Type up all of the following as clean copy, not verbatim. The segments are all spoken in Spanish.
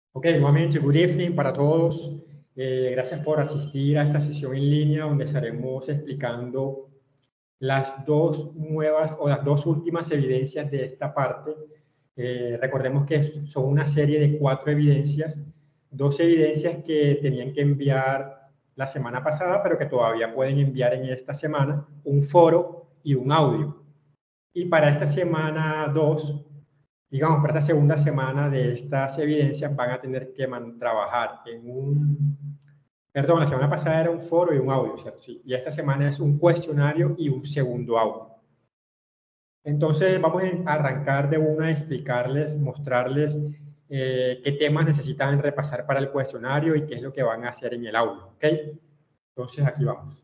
Ok, nuevamente, good evening para todos. Gracias por asistir a esta sesión en línea donde estaremos explicando las dos nuevas o las dos últimas evidencias de esta parte. Recordemos que son una serie de 4 evidencias, 2 evidencias que tenían que enviar la semana pasada, pero que todavía pueden enviar en esta semana, un foro y un audio. Y para esta semana 2, digamos, para esta segunda semana de estas evidencias van a tener que trabajar la semana pasada era un foro y un audio, ¿cierto? Sí, y esta semana es un cuestionario y un segundo audio. Entonces vamos a arrancar de una a explicarles, mostrarles qué temas necesitan repasar para el cuestionario y qué es lo que van a hacer en el audio, ¿ok? Entonces aquí vamos.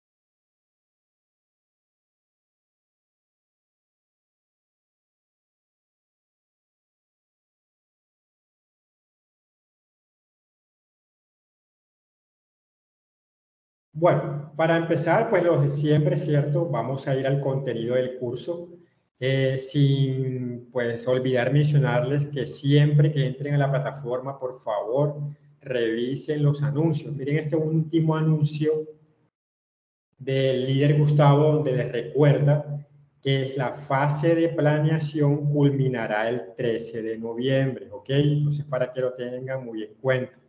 Bueno, para empezar, pues lo de siempre es cierto, vamos a ir al contenido del curso, sin pues olvidar mencionarles que siempre que entren a la plataforma, por favor, revisen los anuncios. Miren este último anuncio del líder Gustavo, donde les recuerda que la fase de planeación culminará el 13 de noviembre, ¿ok? Entonces, para que lo tengan muy en cuenta.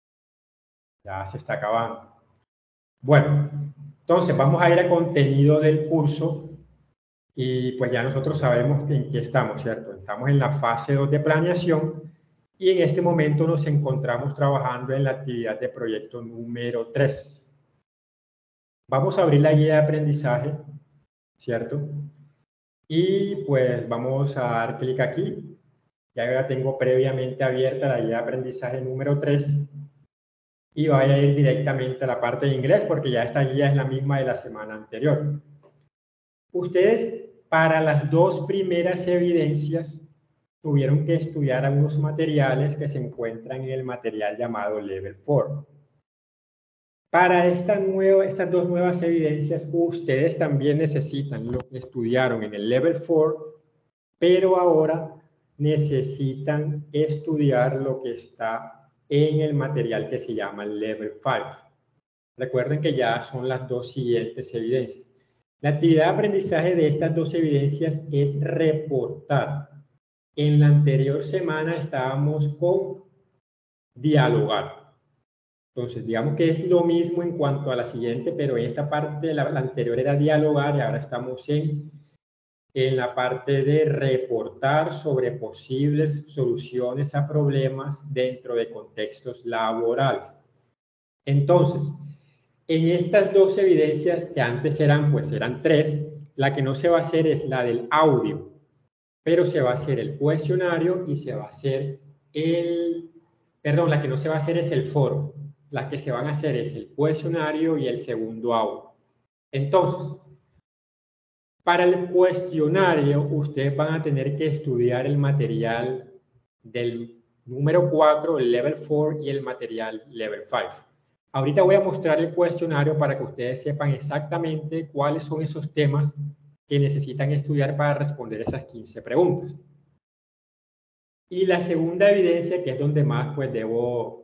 Ya se está acabando. Bueno, entonces vamos a ir al contenido del curso y pues ya nosotros sabemos en qué estamos, ¿cierto? Estamos en la fase 2 de planeación y en este momento nos encontramos trabajando en la actividad de proyecto número 3. Vamos a abrir la guía de aprendizaje, ¿cierto? Y pues vamos a dar clic aquí. Ya la tengo previamente abierta la guía de aprendizaje número 3. Y vaya a ir directamente a la parte de inglés porque ya esta guía es la misma de la semana anterior. Ustedes, para las dos primeras evidencias, tuvieron que estudiar algunos materiales que se encuentran en el material llamado Level 4. Para estas dos nuevas evidencias, ustedes también necesitan lo que estudiaron en el Level 4, pero ahora necesitan estudiar lo que está en el material que se llama Level 5. Recuerden que ya son las dos siguientes evidencias. La actividad de aprendizaje de estas dos evidencias es reportar. En la anterior semana estábamos con dialogar. Entonces, digamos que es lo mismo en cuanto a la siguiente, pero en esta parte, la anterior era dialogar y ahora estamos en la parte de reportar sobre posibles soluciones a problemas dentro de contextos laborales. Entonces, en estas dos evidencias que antes eran 3, la que no se va a hacer es la del audio, pero se va a hacer el cuestionario y se va a hacer la que no se va a hacer es el foro. Las que se van a hacer es el cuestionario y el segundo audio. Entonces, para el cuestionario, ustedes van a tener que estudiar el material del número 4, el Level 4, y el material Level 5. Ahorita voy a mostrar el cuestionario para que ustedes sepan exactamente cuáles son esos temas que necesitan estudiar para responder esas 15 preguntas. Y la segunda evidencia, que es donde más pues debo,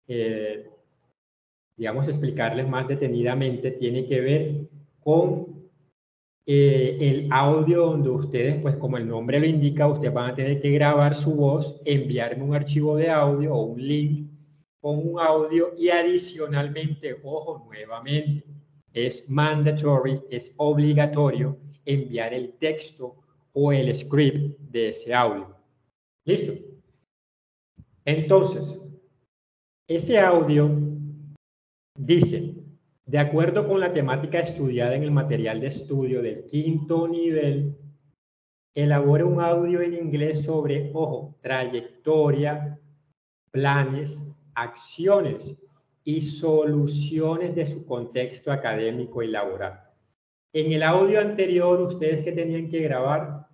digamos, explicarles más detenidamente, tiene que ver con el audio donde ustedes, pues como el nombre lo indica, ustedes van a tener que grabar su voz, enviarme un archivo de audio o un link con un audio y adicionalmente, ojo, nuevamente, es mandatory, es obligatorio enviar el texto o el script de ese audio. ¿Listo? Entonces, ese audio dice, de acuerdo con la temática estudiada en el material de estudio del 5º nivel, elabore un audio en inglés sobre, ojo, trayectoria, planes, acciones y soluciones de su contexto académico y laboral. En el audio anterior, ustedes que tenían que grabar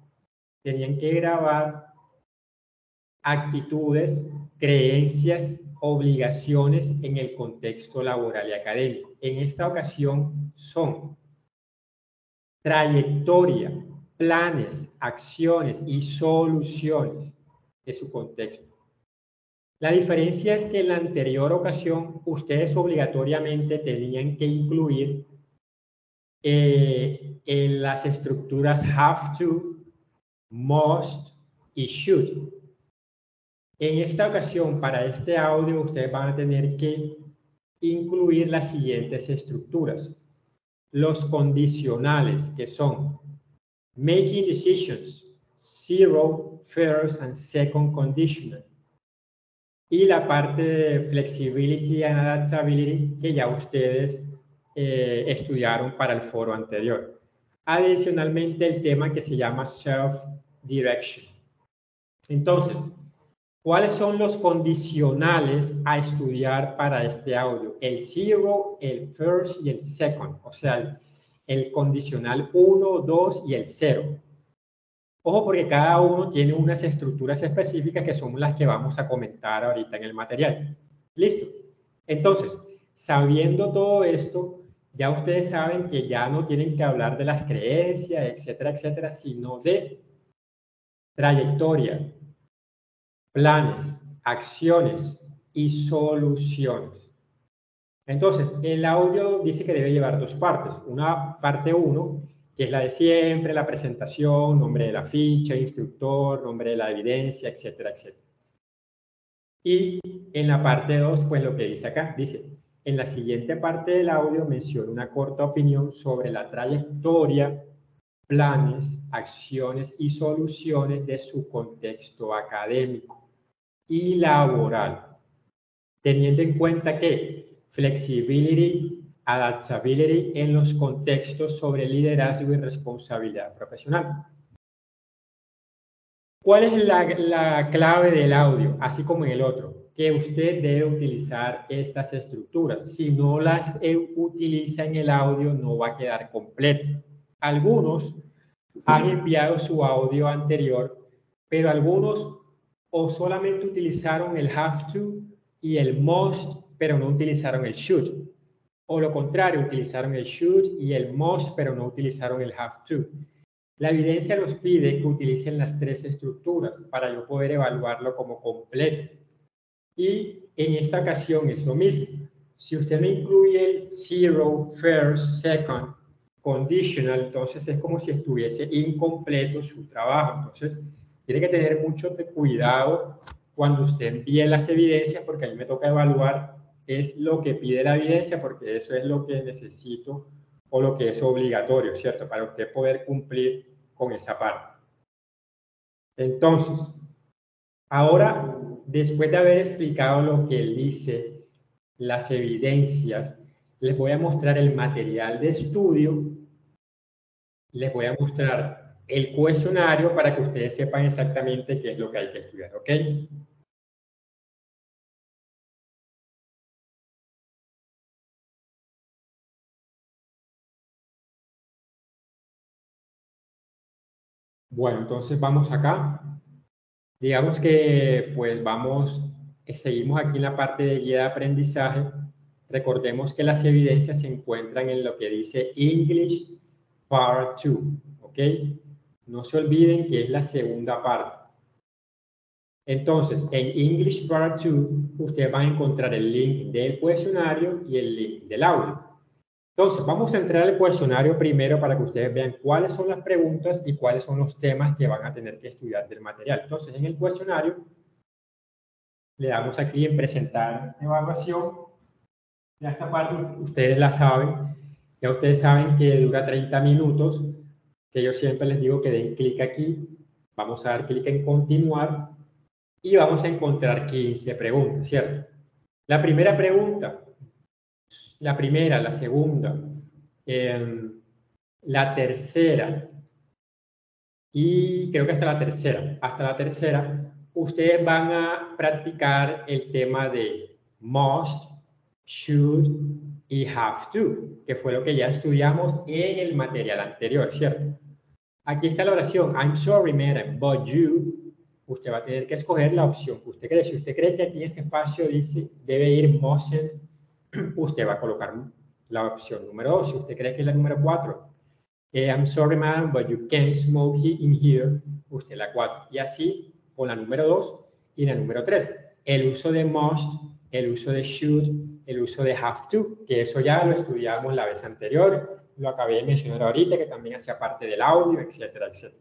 actitudes, creencias, obligaciones en el contexto laboral y académico. En esta ocasión son trayectoria, planes, acciones y soluciones de su contexto. La diferencia es que en la anterior ocasión ustedes obligatoriamente tenían que incluir en las estructuras have to, must y should. En esta ocasión, para este audio, ustedes van a tener que incluir las siguientes estructuras. Los condicionales, que son making decisions, zero, first and second conditional. Y la parte de flexibility and adaptability, que ya ustedes estudiaron para el foro anterior. Adicionalmente, el tema que se llama self-direction. Entonces, ¿cuáles son los condicionales a estudiar para este audio? El zero, el first y el second. O sea, el condicional 1, 2 y el 0. Ojo, porque cada uno tiene unas estructuras específicas que son las que vamos a comentar ahorita en el material. ¿Listo? Entonces, sabiendo todo esto, ya ustedes saben que ya no tienen que hablar de las creencias, etcétera, etcétera, sino de trayectoria, planes, acciones y soluciones. Entonces, el audio dice que debe llevar dos partes. Una parte 1, que es la de siempre, la presentación, nombre de la ficha, instructor, nombre de la evidencia, etcétera, etcétera. Y en la parte 2, pues lo que dice acá, dice, en la siguiente parte del audio menciona una corta opinión sobre la trayectoria, planes, acciones y soluciones de su contexto académico y laboral, teniendo en cuenta que flexibility, adaptability en los contextos sobre liderazgo y responsabilidad profesional. ¿Cuál es la clave del audio, así como en el otro? Que usted debe utilizar estas estructuras. Si no las utiliza en el audio, no va a quedar completo. Algunos han enviado su audio anterior, pero algunos o solamente utilizaron el have to y el must, pero no utilizaron el should. O lo contrario, utilizaron el should y el must, pero no utilizaron el have to. La evidencia nos pide que utilicen las tres estructuras para yo poder evaluarlo como completo. Y en esta ocasión es lo mismo. Si usted me incluye el zero, first, second, conditional, entonces es como si estuviese incompleto su trabajo. Entonces, tiene que tener mucho cuidado cuando usted envíe las evidencias, porque a mí me toca evaluar es lo que pide la evidencia, porque eso es lo que necesito o lo que es obligatorio, ¿cierto? Para usted poder cumplir con esa parte. Entonces, ahora, después de haber explicado lo que él dice, las evidencias, les voy a mostrar el material de estudio, les voy a mostrar el cuestionario para que ustedes sepan exactamente qué es lo que hay que estudiar, ¿ok? Bueno, entonces vamos acá. Digamos que pues seguimos aquí en la parte de guía de aprendizaje. Recordemos que las evidencias se encuentran en lo que dice English Part 2, ¿ok? No se olviden que es la segunda parte. Entonces, en English Part 2, ustedes van a encontrar el link del cuestionario y el link del audio. Entonces, vamos a entrar al cuestionario primero para que ustedes vean cuáles son las preguntas y cuáles son los temas que van a tener que estudiar del material. Entonces, en el cuestionario, le damos aquí en presentar evaluación. Ya esta parte ustedes la saben. Ya ustedes saben que dura 30 minutos, que yo siempre les digo que den clic aquí. Vamos a dar clic en continuar y vamos a encontrar 15 preguntas, ¿cierto? La primera pregunta, la primera, la segunda, la tercera y creo que hasta la tercera, ustedes van a practicar el tema de must, should y have to, que fue lo que ya estudiamos en el material anterior, ¿cierto? Aquí está la oración, I'm sorry, madam, but you, usted va a tener que escoger la opción que usted cree. Si usted cree que aquí en este espacio dice, debe ir mustn't, usted va a colocar la opción número 2. Si usted cree que es la número 4, I'm sorry, madam, but you can't smoke in here, usted la 4. Y así con la número 2 y la número 3. el uso de must, el uso de should, el uso de have to, que eso ya lo estudiamos la vez anterior, lo acabé de mencionar ahorita, que también hacía parte del audio, etcétera, etcétera.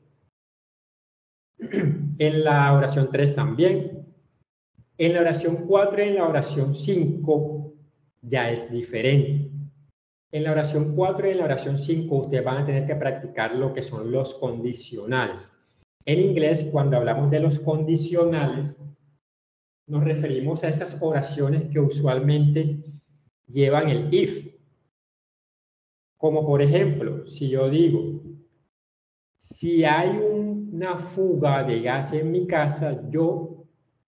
En la oración 3 también. En la oración 4 y en la oración 5 ya es diferente. En la oración 4 y en la oración 5 ustedes van a tener que practicar lo que son los condicionales. En inglés, cuando hablamos de los condicionales, nos referimos a esas oraciones que usualmente llevan el if. Como por ejemplo, si yo digo, si hay una fuga de gas en mi casa, yo,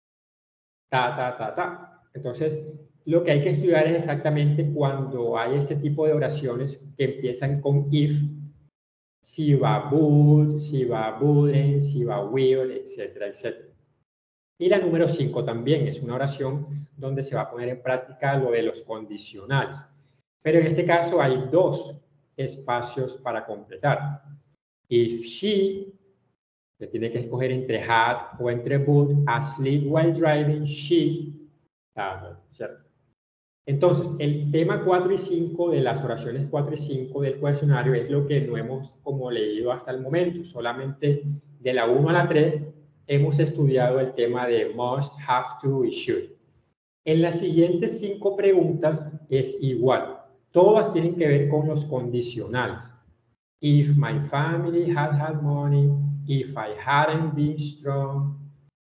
Entonces, lo que hay que estudiar es exactamente cuando hay este tipo de oraciones que empiezan con if, si va would, si va wouldn't, si va will, etcétera, etcétera. Y la número 5 también es una oración donde se va a poner en práctica lo de los condicionales. Pero en este caso hay 2 espacios para completar. If she, que tiene que escoger entre had o entre would, asleep while driving, she, ¿cierto? Entonces, el tema 4 y 5 de las oraciones 4 y 5 del cuestionario es lo que no hemos como leído hasta el momento. Solamente de la 1 a la 3 hemos estudiado el tema de must, have to y should. En las siguientes 5 preguntas es igual. Todas tienen que ver con los condicionales. If my family had money, if I hadn't been strong.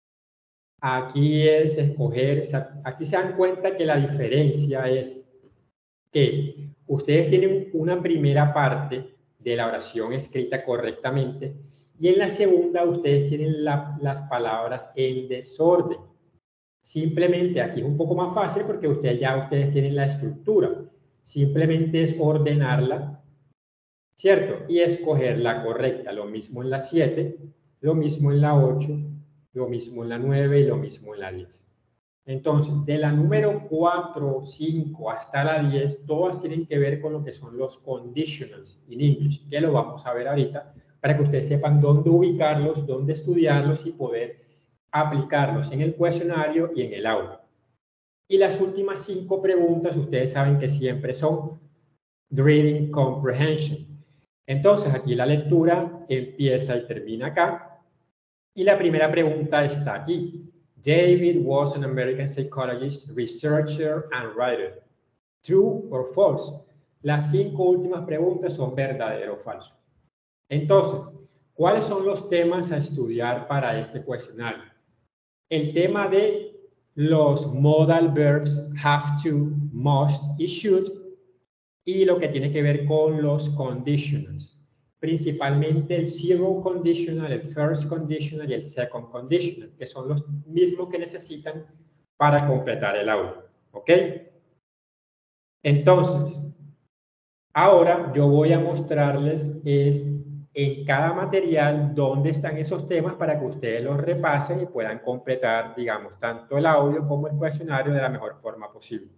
Aquí es escoger, aquí se dan cuenta que la diferencia es que ustedes tienen una primera parte de la oración escrita correctamente y en la segunda ustedes tienen las palabras en desorden. Simplemente aquí es un poco más fácil porque ustedes tienen la estructura. Simplemente es ordenarla, ¿cierto? Y escoger la correcta. Lo mismo en la 7, lo mismo en la 8, lo mismo en la 9 y lo mismo en la 10. Entonces, de la número 4, 5 hasta la 10, todas tienen que ver con lo que son los conditionals en inglés, que lo vamos a ver ahorita, para que ustedes sepan dónde ubicarlos, dónde estudiarlos y poder aplicarlos en el cuestionario y en el audio. Y las últimas 5 preguntas, ustedes saben que siempre son reading comprehension. Entonces, aquí la lectura empieza y termina acá. Y la primera pregunta está aquí. David was an American psychologist, researcher, and writer. True or false? Las 5 últimas preguntas son verdadero o falso. Entonces, ¿cuáles son los temas a estudiar para este cuestionario? El tema de los modal verbs have to, must y should, y lo que tiene que ver con los conditionals. Principalmente el zero conditional, el first conditional y el second conditional, que son los mismos que necesitan para completar el audio. ¿Ok? Entonces, ahora yo voy a mostrarles en cada material dónde están esos temas para que ustedes los repasen y puedan completar, digamos, tanto el audio como el cuestionario de la mejor forma posible.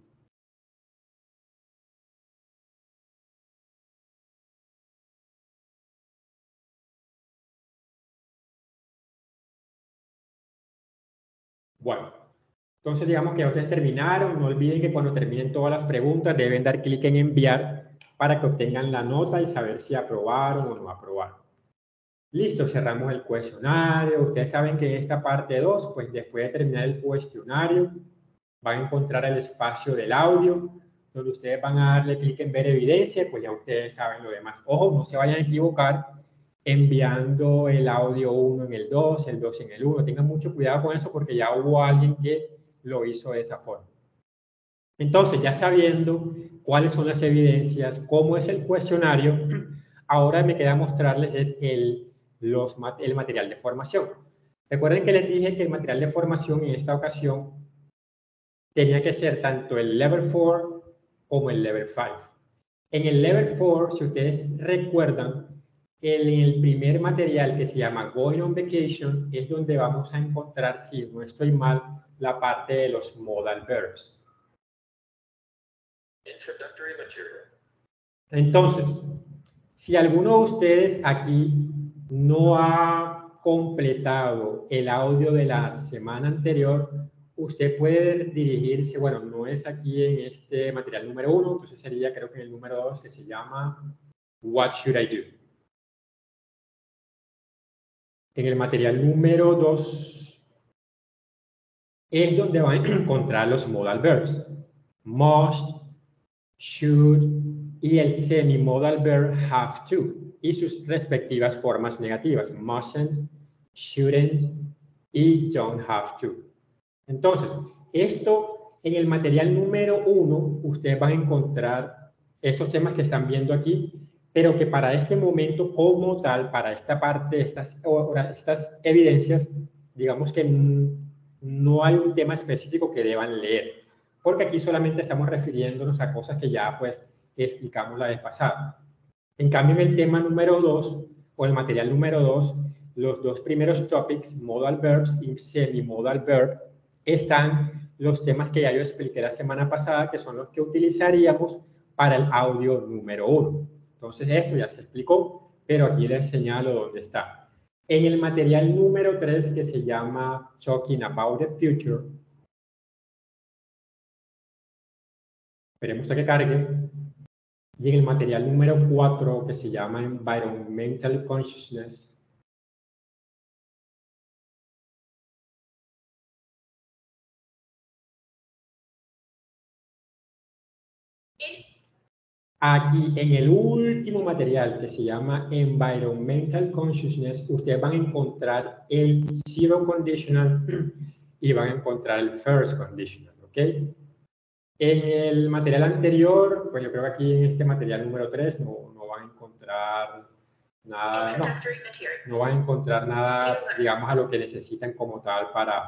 Bueno, entonces digamos que ya ustedes terminaron. No olviden que cuando terminen todas las preguntas deben dar clic en enviar para que obtengan la nota y saber si aprobaron o no aprobaron. Listo, cerramos el cuestionario. Ustedes saben que en esta parte 2, pues después de terminar el cuestionario, van a encontrar el espacio del audio, donde ustedes van a darle clic en ver evidencia, pues ya ustedes saben lo demás. Ojo, no se vayan a equivocar enviando el audio 1 en el 2, el 2 en el 1. Tengan mucho cuidado con eso porque ya hubo alguien que lo hizo de esa forma. Entonces, ya sabiendo cuáles son las evidencias, cómo es el cuestionario, ahora me queda mostrarles el material de formación. Recuerden que les dije que el material de formación en esta ocasión tenía que ser tanto el Level 4 como el Level 5. En el Level 4, si ustedes recuerdan, en el primer material que se llama Going on Vacation es donde vamos a encontrar, si no estoy mal, la parte de los modal verbs. Introductory material. Entonces, si alguno de ustedes aquí no ha completado el audio de la semana anterior, usted puede dirigirse, bueno, no es aquí en este material número 1, entonces sería creo que en el número 2 que se llama What Should I Do? En el material número 2 es donde van a encontrar los modal verbs. Must, should y el semi-modal verb have to y sus respectivas formas negativas. Mustn't, shouldn't y don't have to. Entonces, esto en el material número 1, ustedes van a encontrar estos temas que están viendo aquí, pero que para este momento como tal, para esta parte, estas evidencias, digamos que no hay un tema específico que deban leer, porque aquí solamente estamos refiriéndonos a cosas que ya pues explicamos la vez pasada. En cambio, en el tema número 2, o el material número 2, los dos primeros topics, modal verbs y semi-modal verb, están los temas que ya yo expliqué la semana pasada, que son los que utilizaríamos para el audio número 1. Entonces, esto ya se explicó, pero aquí les señalo dónde está. En el material número 3, que se llama Talking About the Future, esperemos a que cargue. Y en el material número 4, que se llama Environmental Consciousness, aquí en el último material que se llama Environmental Consciousness, ustedes van a encontrar el Zero Conditional y van a encontrar el First Conditional, ¿ok? En el material anterior, pues yo creo que aquí en este material número 3 no van a encontrar nada, no van a encontrar nada, digamos, a lo que necesitan como tal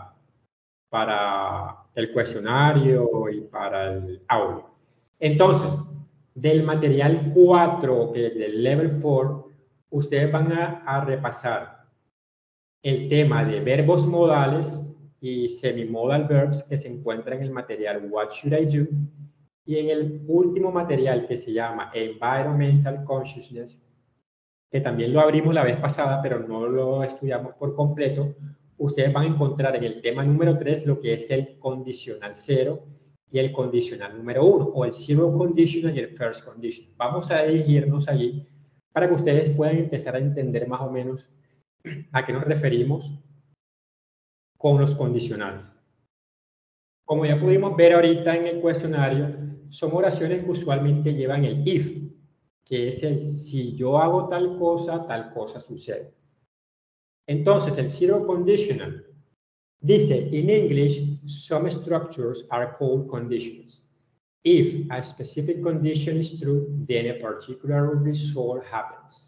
para el cuestionario y para el audio. Entonces, del material 4, del level 4, ustedes van a repasar el tema de verbos modales y semi-modal verbs que se encuentra en el material What Should I Do? Y en el último material que se llama Environmental Consciousness, que también lo abrimos la vez pasada, pero no lo estudiamos por completo, ustedes van a encontrar en el tema número 3 lo que es el condicional 0 y el condicional número 1, o el zero conditional y el first conditional. Vamos a dirigirnos allí para que ustedes puedan empezar a entender más o menos a qué nos referimos con los condicionales. Como ya pudimos ver ahorita en el cuestionario, son oraciones que usualmente llevan el if, que es el si yo hago tal cosa sucede. Entonces, el zero conditional dice, in English, some structures are called conditions. If a specific condition is true, then a particular result happens.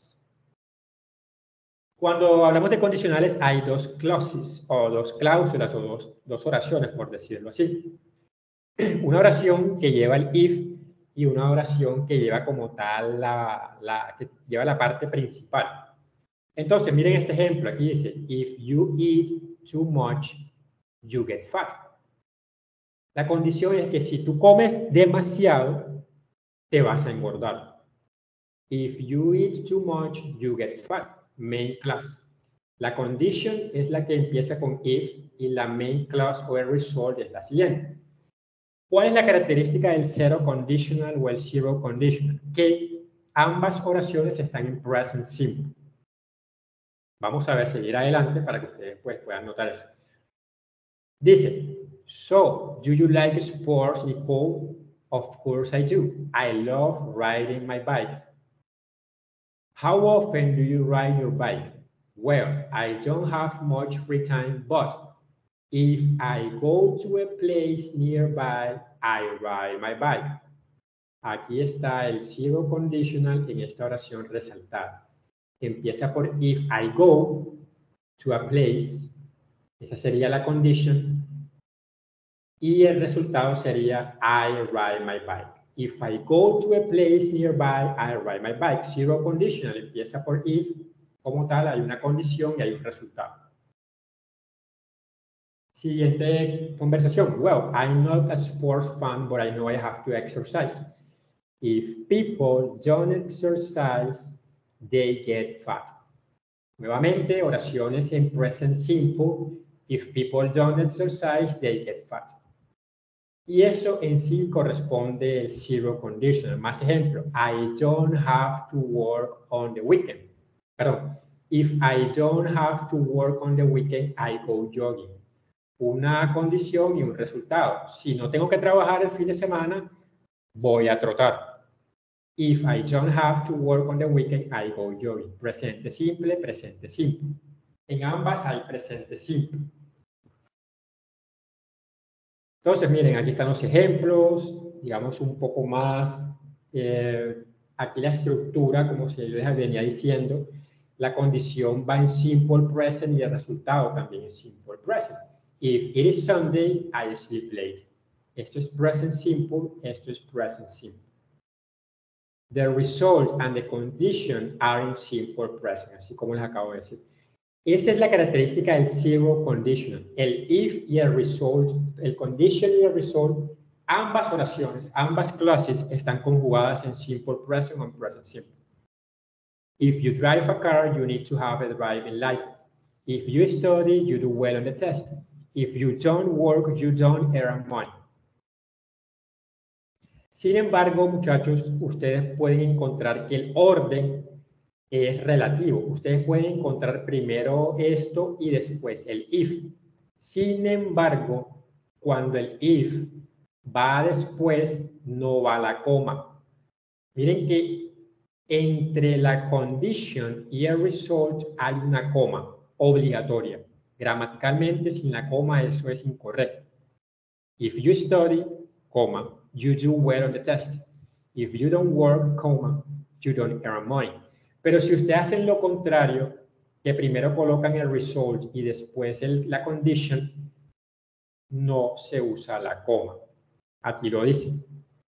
Cuando hablamos de condicionales, hay dos clauses, o dos cláusulas, o dos oraciones, por decirlo así. Una oración que lleva el if y una oración que lleva como tal que lleva la parte principal. Entonces, miren este ejemplo. Aquí dice, if you eat too much, you get fat. La condición es que si tú comes demasiado, te vas a engordar. If you eat too much, you get fat. Main clause. La condition es la que empieza con if y la main clause o el result es la siguiente. ¿Cuál es la característica del zero conditional o el zero conditional? Que ambas oraciones están en present simple. Vamos a ver, seguir adelante para que ustedes pues, puedan notar eso. Dice, so, do you like sports, Nicole? Of course I do. I love riding my bike. How often do you ride your bike? Well, I don't have much free time, but if I go to a place nearby, I ride my bike. Aquí está el zero conditional en esta oración resaltada. Empieza por if I go to a place, esa sería la condition, y el resultado sería I ride my bike. If I go to a place nearby, I ride my bike. Zero conditional empieza por if, como tal, hay una condición y hay un resultado. Siguiente conversación. Well, I'm not a sports fan, but I know I have to exercise. If people don't exercise, they get fat. Nuevamente, oraciones en present simple If people don't exercise, they get fat. Y eso en sí corresponde al zero conditional. Más ejemplo, I don't have to work on the weekend. Perdón, if I don't have to work on the weekend, I go jogging. Una condición y un resultado. Si no tengo que trabajar el fin de semana, voy a trotar. If I don't have to work on the weekend, I go jogging. Presente simple, presente simple. En ambas hay presente simple. Entonces, miren, aquí están los ejemplos, digamos un poco más, aquí la estructura, como se les venía diciendo, la condición va en simple present y el resultado también es simple present. If it is Sunday, I sleep late. Esto es present simple, esto es present simple. The result and the condition are in simple present, así como les acabo de decir. Esa es la característica del zero conditional. El if y el result, el condition y el result, ambas oraciones, ambas clases están conjugadas en simple present o en present simple. If you drive a car, you need to have a driving license. If you study, you do well on the test. If you don't work, you don't earn money. Sin embargo, muchachos, ustedes pueden encontrar que el orden es relativo. Ustedes pueden encontrar primero esto y después el if. Sin embargo, cuando el if va después, no va la coma. Miren que entre la condition y el result hay una coma obligatoria. Gramaticalmente, sin la coma, eso es incorrecto. If you study, coma, you do well on the test. If you don't work, comma, you don't earn money. Pero si ustedes hacen lo contrario, que primero colocan el result y después la condition, no se usa la coma. Aquí lo dice.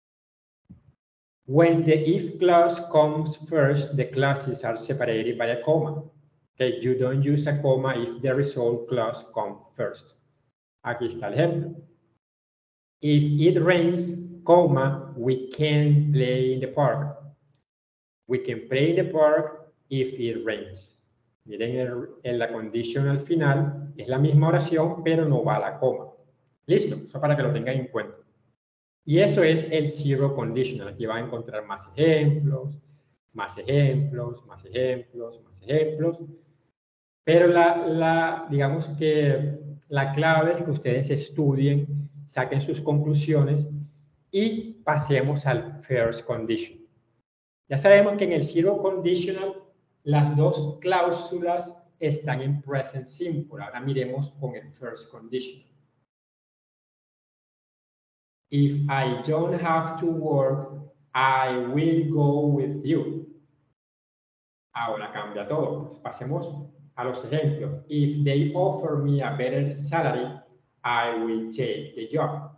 When the if clause comes first, the classes are separated by a comma. Okay, you don't use a comma if the result clause comes first. Aquí está el ejemplo. If it rains, comma, we can play in the park. We can play in the park if it rains. Miren en la condition al final, es la misma oración, pero no va a la coma. Listo, eso para que lo tengan en cuenta. Y eso es el zero conditional. Aquí van a encontrar más ejemplos, más ejemplos, más ejemplos, más ejemplos. Pero digamos que la clave es que ustedes estudien, saquen sus conclusiones y pasemos al first condition. Ya sabemos que en el zero conditional las dos cláusulas están en present simple. Ahora miremos con el first condition. If I don't have to work, I will go with you. Ahora cambia todo. Pues pasemos a los ejemplos. If they offer me a better salary, I will take the job.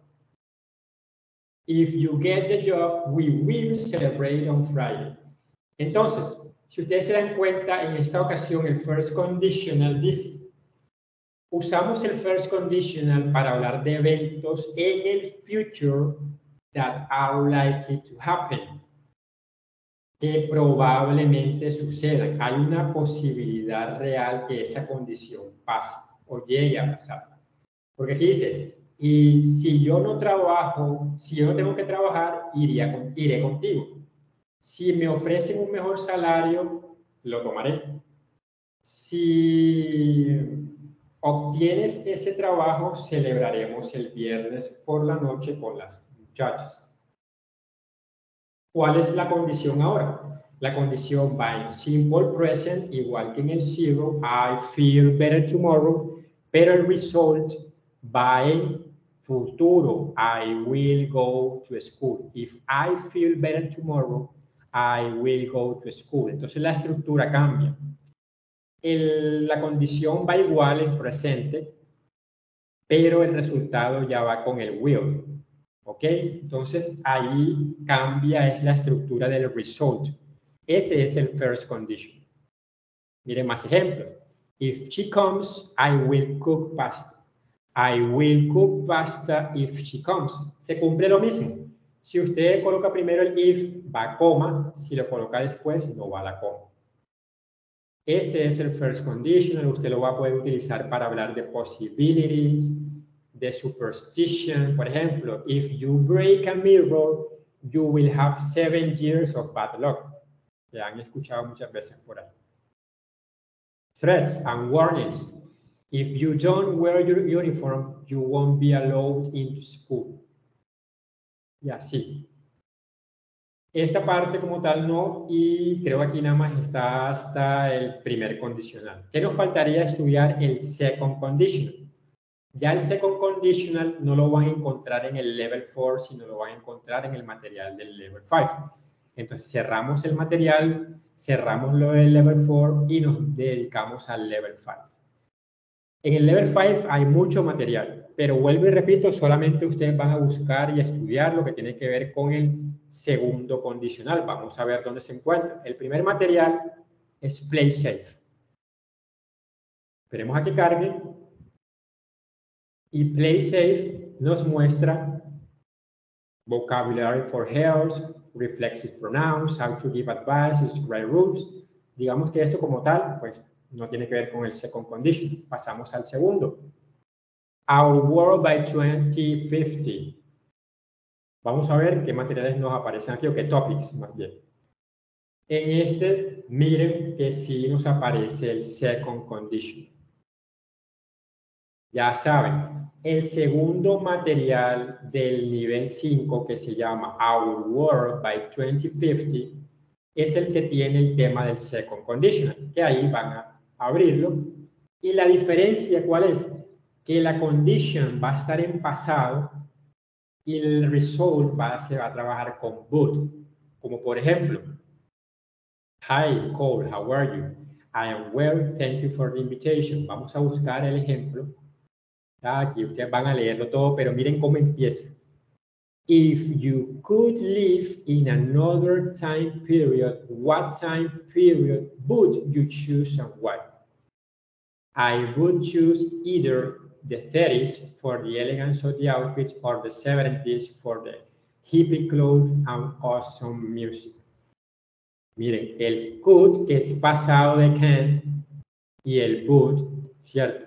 If you get the job, we will celebrate on Friday. Entonces, si ustedes se dan cuenta, en esta ocasión el first conditional dice, usamos el first conditional para hablar de eventos en el future that are likely to happen, que probablemente sucedan. Hay una posibilidad real que esa condición pase o llegue a pasar. Porque aquí dice, y si yo no trabajo, si yo no tengo que trabajar, iré contigo. Si me ofrecen un mejor salario, lo tomaré. Si obtienes ese trabajo, celebraremos el viernes por la noche con las muchachas. ¿Cuál es la condición ahora? La condición va en simple present, igual que en el zero, I feel better tomorrow, pero el result va en futuro, I will go to school. If I feel better tomorrow, I will go to school. Entonces la estructura cambia. La condición va igual en presente, pero el resultado ya va con el will. ¿Ok? Entonces ahí cambia es la estructura del result. Ese es el first condition. Miren más ejemplos. If she comes, I will cook pasta. I will cook pasta if she comes. Se cumple lo mismo. Si usted coloca primero el if, va a coma. Si lo coloca después, no va a la coma. Ese es el first conditional. Usted lo va a poder utilizar para hablar de possibilities, de superstition. Por ejemplo, if you break a mirror, you will have 7 years of bad luck. Ya han escuchado muchas veces por ahí. Threats and warnings. If you don't wear your uniform, you won't be allowed into school. Y así. Esta parte como tal no, y creo que aquí nada más está hasta el primer condicional. ¿Qué nos faltaría estudiar? El second conditional. Ya el second conditional no lo van a encontrar en el level 4, sino lo van a encontrar en el material del level 5. Entonces cerramos el material, cerramos lo del level 4 y nos dedicamos al level 5. En el level 5 hay mucho material, pero vuelvo y repito, solamente ustedes van a buscar y a estudiar lo que tiene que ver con el segundo condicional. Vamos a ver dónde se encuentra. El primer material es play safe. Esperemos a que cargue. Y play safe nos muestra vocabulary for health, reflexive pronouns, how to give advice, right rules. Digamos que esto como tal, pues no tiene que ver con el second condition. Pasamos al segundo. Our World by 2050. Vamos a ver qué materiales nos aparecen aquí, o qué topics más bien. En este, miren que sí nos aparece el second condition. Ya saben, el segundo material del nivel 5, que se llama Our World by 2050, es el que tiene el tema del second conditional, que ahí van a abrirlo. Y la diferencia, ¿cuál es? Que la condition va a estar en pasado y el result se va a trabajar con would. Como por ejemplo, Hi, Cole, how are you? I am well, thank you for the invitation. Vamos a buscar el ejemplo. Aquí ustedes van a leerlo todo, pero miren cómo empieza. If you could live in another time period, what time period would you choose and why? I would choose either the 30s for the elegance of the outfits or the 70s for the hippie clothes and awesome music. Miren, el could, que es pasado de can, y el would, ¿cierto?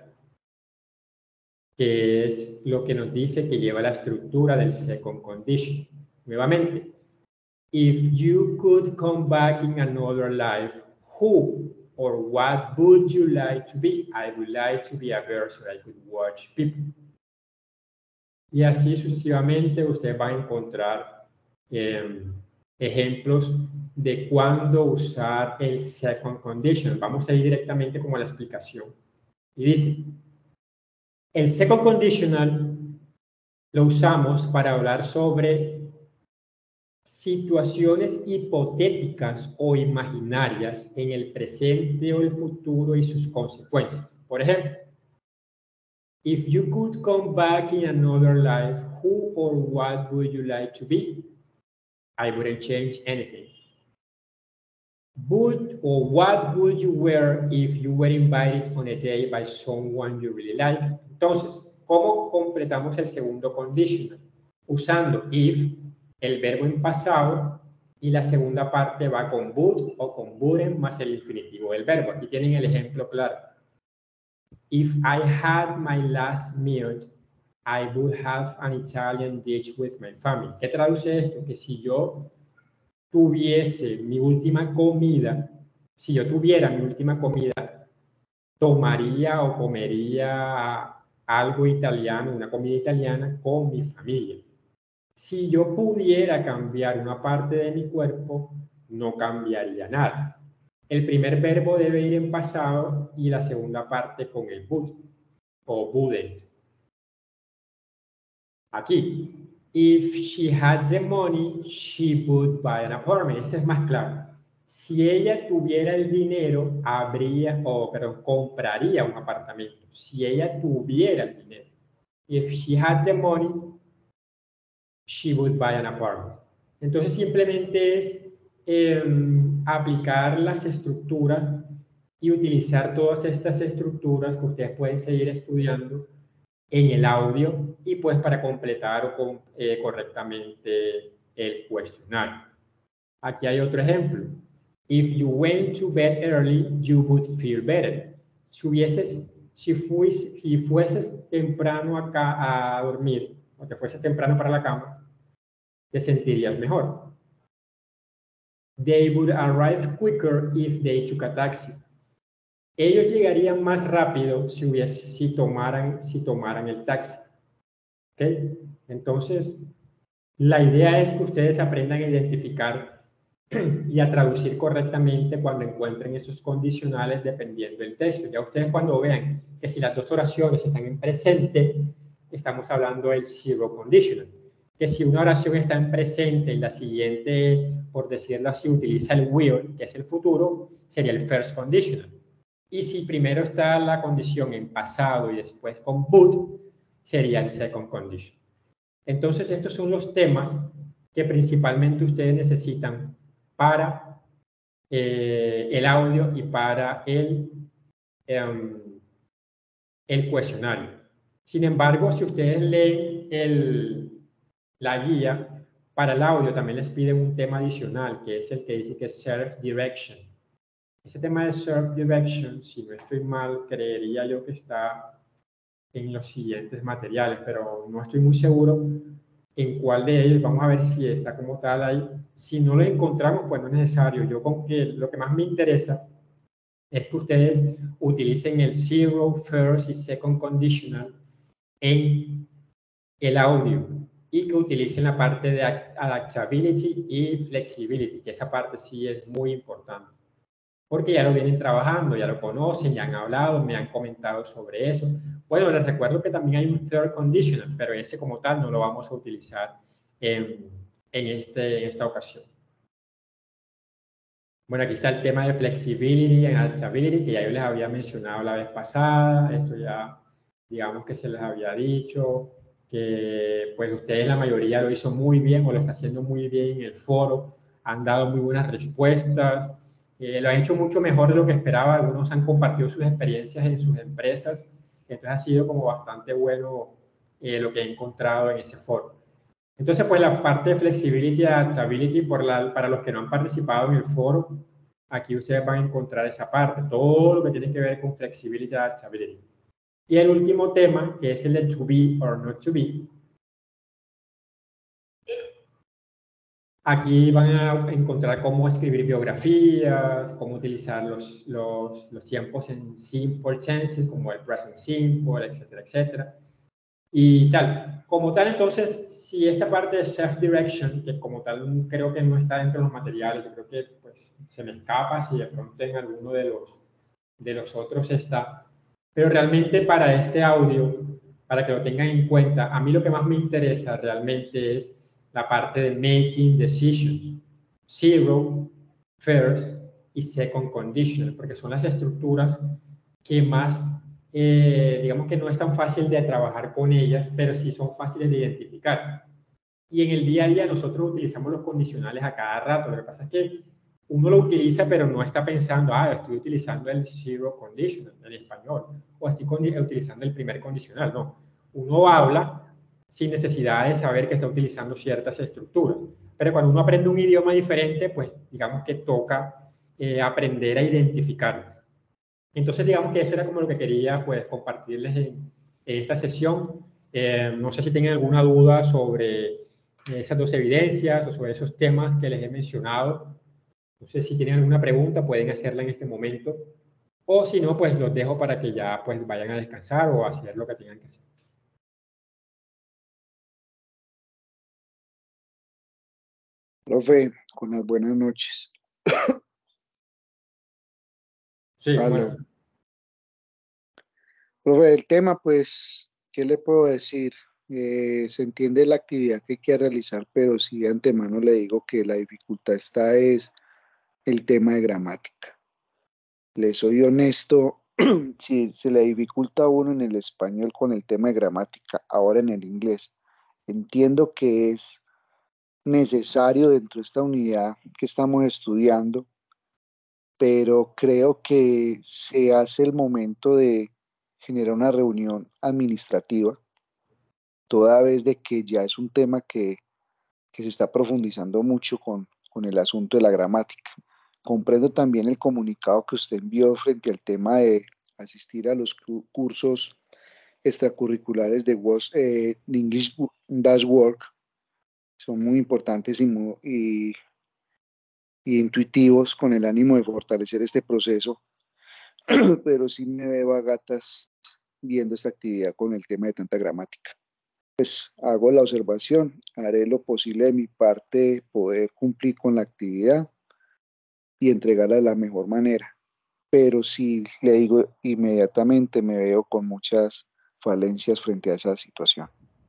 Que es lo que nos dice que lleva la estructura del second condition. Nuevamente, if you could come back in another life, who or what would you like to be? I would like to be a bird so I could watch people. Y así sucesivamente ustedes van a encontrar ejemplos de cuándo usar el second condition. Vamos a ir directamente como a la explicación. Y dice, el second conditional lo usamos para hablar sobre situaciones hipotéticas o imaginarias en el presente o el futuro y sus consecuencias. Por ejemplo, if you could come back in another life, who or what would you like to be? I wouldn't change anything. Would or what would you wear if you were invited on a date by someone you really like? Entonces, ¿cómo completamos el segundo conditional? Usando if, el verbo en pasado, y la segunda parte va con would o con wouldn't más el infinitivo del verbo. Aquí tienen el ejemplo claro. If I had my last meal, I would have an Italian dish with my family. ¿Qué traduce esto? Que si yo tuviese mi última comida, si yo tuviera mi última comida, tomaría o comería algo italiano, una comida italiana con mi familia. Si yo pudiera cambiar una parte de mi cuerpo, no cambiaría nada. El primer verbo debe ir en pasado y la segunda parte con el would o wouldn't. Aquí, if she had the money, she would buy an apartment. Este es más claro. Si ella tuviera el dinero, compraría un apartamento. Si ella tuviera el dinero. If she had the money, she would buy an apartment. Entonces simplemente es aplicar las estructuras y utilizar todas estas estructuras que ustedes pueden seguir estudiando en el audio y pues para completar correctamente el cuestionario. Aquí hay otro ejemplo. If you went to bed early, you would feel better. Si fueses temprano acá a dormir, o te fueses temprano para la cama, te sentirías mejor. They would arrive quicker if they took a taxi. Ellos llegarían más rápido si tomaran el taxi. ¿Okay? Entonces, la idea es que ustedes aprendan a identificar y a traducir correctamente cuando encuentren esos condicionales dependiendo del texto. Ya ustedes cuando vean que si las dos oraciones están en presente, estamos hablando del zero conditional. Que si una oración está en presente y la siguiente, por decirlo así, utiliza el will, que es el futuro, sería el first conditional. Y si primero está la condición en pasado y después con would, sería el second condition. Entonces, estos son los temas que principalmente ustedes necesitan para el audio y para el cuestionario. Sin embargo, si ustedes leen la guía, para el audio también les piden un tema adicional, que es el que dice que es self-direction. Ese tema de self-direction, si no estoy mal, creería yo que está en los siguientes materiales, pero no estoy muy seguro en cuál de ellos. Vamos a ver si está como tal ahí. Si no lo encontramos, pues no es necesario. Yo con que lo que más me interesa es que ustedes utilicen el zero, first y second conditional en el audio y que utilicen la parte de adaptability y flexibility, que esa parte sí es muy importante. Porque ya lo vienen trabajando, ya lo conocen, ya han hablado, me han comentado sobre eso. Bueno, les recuerdo que también hay un third conditional, pero ese como tal no lo vamos a utilizar en esta ocasión. Bueno, aquí está el tema de flexibility and adaptability, que ya yo les había mencionado la vez pasada. Esto ya, digamos que se les había dicho, que pues ustedes la mayoría lo hizo muy bien o lo está haciendo muy bien en el foro, han dado muy buenas respuestas, lo han hecho mucho mejor de lo que esperaba. Algunos han compartido sus experiencias en sus empresas, entonces ha sido como bastante bueno lo que he encontrado en ese foro. Entonces, pues la parte de flexibility y adaptability, para los que no han participado en el foro, aquí ustedes van a encontrar esa parte, todo lo que tiene que ver con flexibility y adaptability. Y el último tema, que es el de to be or not to be. Aquí van a encontrar cómo escribir biografías, cómo utilizar los tiempos en simple tenses, como el present simple, etcétera, etcétera. Y tal. Como tal, entonces, si esta parte de self-direction, que como tal creo que no está dentro de los materiales, yo creo que pues, se me escapa si de pronto en alguno de los otros está. Pero realmente para este audio, para que lo tengan en cuenta, a mí lo que más me interesa realmente es la parte de making decisions. Zero, first y second conditional, porque son las estructuras que más digamos que no es tan fácil de trabajar con ellas, pero sí son fáciles de identificar. Y en el día a día nosotros utilizamos los condicionales a cada rato. Lo que pasa es que uno lo utiliza, pero no está pensando, estoy utilizando el zero conditional en español, o estoy utilizando el primer condicional. No, uno habla sin necesidad de saber que está utilizando ciertas estructuras. Pero cuando uno aprende un idioma diferente, pues digamos que toca aprender a identificarlas. Entonces, digamos que eso era como lo que quería pues, compartirles en esta sesión. No sé si tienen alguna duda sobre esas dos evidencias o sobre esos temas que les he mencionado. No sé si tienen alguna pregunta, pueden hacerla en este momento. O si no, pues los dejo para que ya pues, vayan a descansar o a hacer lo que tengan que hacer. Profe, con las buenas noches. Sí, bueno. Profe, el tema, pues, ¿qué le puedo decir? Se entiende la actividad que hay que realizar, pero sí de antemano le digo que la dificultad es el tema de gramática. Le soy honesto, si se le dificulta a uno en el español con el tema de gramática, ahora en el inglés, entiendo que es necesario dentro de esta unidad que estamos estudiando, pero creo que se hace el momento de generar una reunión administrativa, toda vez de que ya es un tema que se está profundizando mucho con el asunto de la gramática. Comprendo también el comunicado que usted envió frente al tema de asistir a los cursos extracurriculares de English Dash Work. Son muy importantes y intuitivos con el ánimo de fortalecer este proceso, pero sí me veo a gatas viendo esta actividad con el tema de tanta gramática. Pues hago la observación, haré lo posible de mi parte poder cumplir con la actividad y entregarla de la mejor manera, pero sí le digo inmediatamente me veo con muchas falencias frente a esa situación.